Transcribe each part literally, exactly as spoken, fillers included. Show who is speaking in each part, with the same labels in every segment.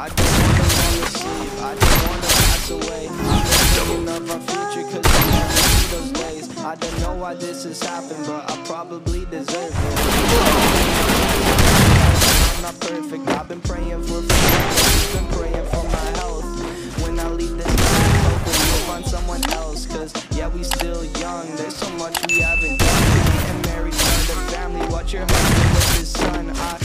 Speaker 1: I just wanna fall asleep, I just wanna pass away. I'm just thinking of our future, cause I never see those days. I don't know why this has happened, but I probably deserve it. I'm not perfect, I've been praying for forgiveness, been praying for my health. When I leave this life, hopefully you'll find someone else. Cause yeah, we still young, there's so much we haven't done. Getting married, start a family, watch your husband with his son. I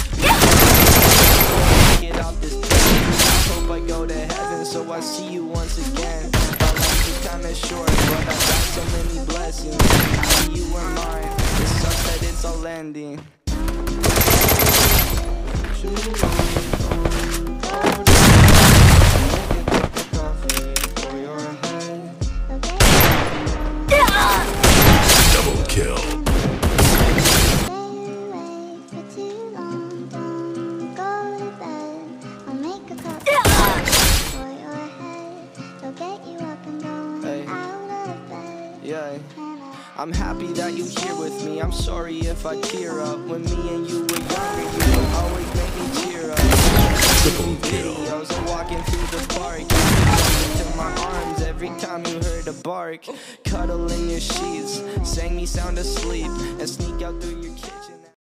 Speaker 1: get off this plane, I hope I go to heaven, so I see you once again. My life is kinda short, but I got so many blessings. Now you are mine, it sucks that it's all ending.
Speaker 2: Double kill.
Speaker 1: Yeah, I'm happy that you here with me. I'm sorry if I tear up. When me and you were younger, you would always make me cheer up.
Speaker 2: Triple kill.
Speaker 1: Videos of walking through the park, you come into my arms every time you heard a bark. Cuddle in your sheets, sang me sound asleep, and sneak out through your kiss.